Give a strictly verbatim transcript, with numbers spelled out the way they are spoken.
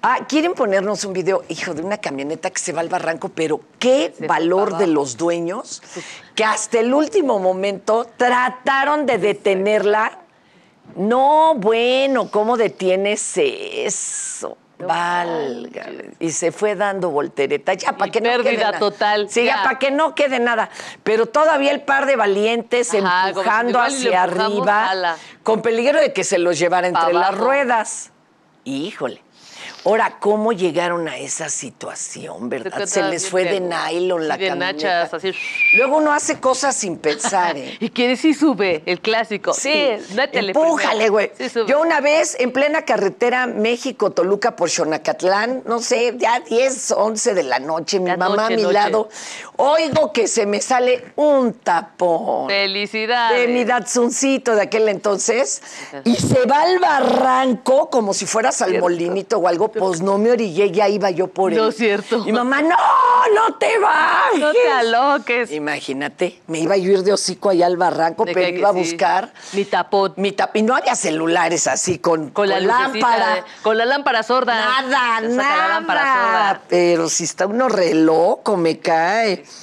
Ah, quieren ponernos un video, hijo, de una camioneta que se va al barranco, pero qué Se valor fue de los dueños que hasta el último momento trataron de detenerla. No, bueno, ¿cómo detienes eso? No Válgame. Y se fue dando voltereta. Ya, para Y que no quede pérdida nada. total, Sí, ya, ya. para que no quede nada. Pero todavía el par de valientes Ajá, como si empujando igual y lo hacia empujamos, arriba, jala. con peligro de que se los llevara entre Pa' las abajo. ruedas. Híjole. Ahora, ¿cómo llegaron a esa situación, verdad? Se les fue de nylon la sí, de camioneta. nachas, así. Luego uno hace cosas sin pensar, ¿eh? Y quiere sí sube, el clásico. Sí, métele Empújale, primero. güey. Sí, sube. Yo una vez, en plena carretera México-Toluca por Xonacatlán, no sé, ya diez, once de la noche, mi Ya mamá noche, a mi noche. lado, oigo que se me sale un tapón. Felicidades. De mi Datsuncito de aquel entonces, y se va al barranco como si fuera Salmolinito o algo, pues no me orillé, ya iba yo por él. No es cierto. Mi mamá, no, no te bajes. No te aloques. Imagínate, me iba yo a ir de hocico allá al barranco, De pero que- que iba a sí. buscar Mi tapón. mi tap y no había celulares así con, Con la con lucecita lámpara. de- con la lámpara sorda. Nada, Te saca nada. la lámpara sorda. Pero si está uno re loco, me cae.